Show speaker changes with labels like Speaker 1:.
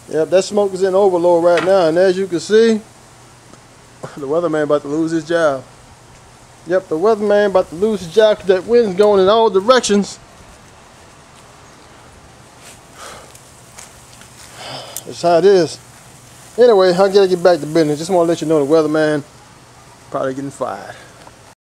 Speaker 1: Yep, that smoke is in overload right now, and as you can see, the weatherman about to lose his job. Yep, the weatherman about to lose his job because that wind's going in all directions. That's how it is. Anyway, I gotta get back to business. Just want to let you know the weatherman probably getting fired.